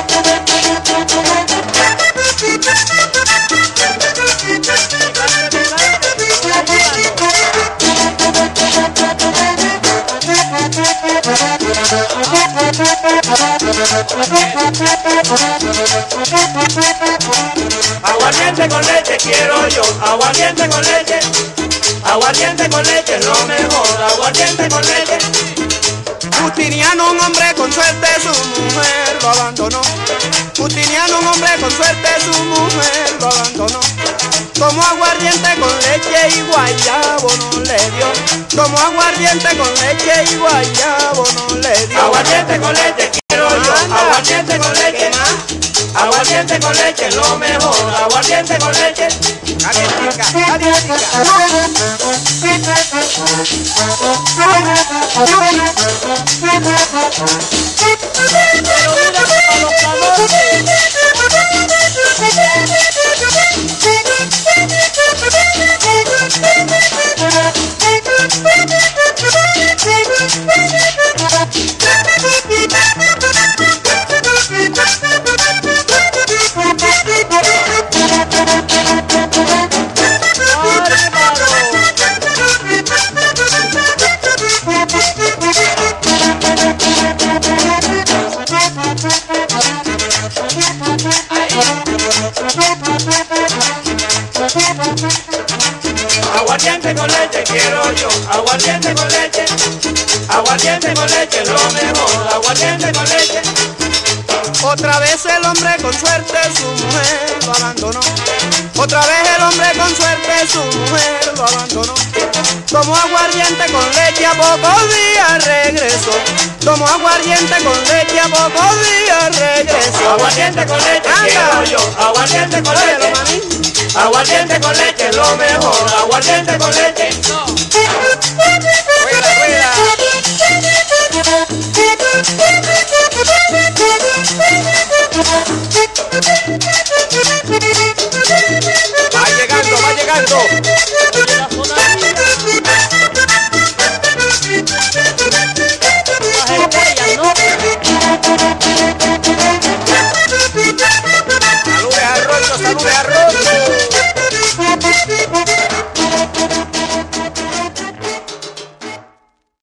Aguardiente con leche quiero yo, aguardiente con leche, aguardiente con leche es lo mejor, aguardiente con leche. Justiniano, un hombre con suerte, su mujer lo abandonó. Justiniano, un hombre con suerte, su mujer lo abandonó. Tomó aguardiente con leche y guayabo no le dio. Tomó aguardiente con leche y guayabo no le dio. Aguardiente con leche quiero yo, aguardiente con leche, aguardiente con leche es lo mejor, aguardiente con leche. Calientica, calientica. Aguardiente con leche quiero yo, aguardiente con leche, aguardiente con leche es lo mejor, aguardiente con leche. Otra vez el hombre con suerte, su mujer lo abandonó. Otra vez el hombre con suerte, su mujer lo abandonó. Tomó aguardiente con leche, a pocos días regresó. Tomó aguardiente con leche, a pocos días regresó. Aguardiente con leche quiero yo, aguardiente con leche, aguardiente con leche es lo mejor, aguardiente con leche. Rueda, rueda. Va llegando, va llegando.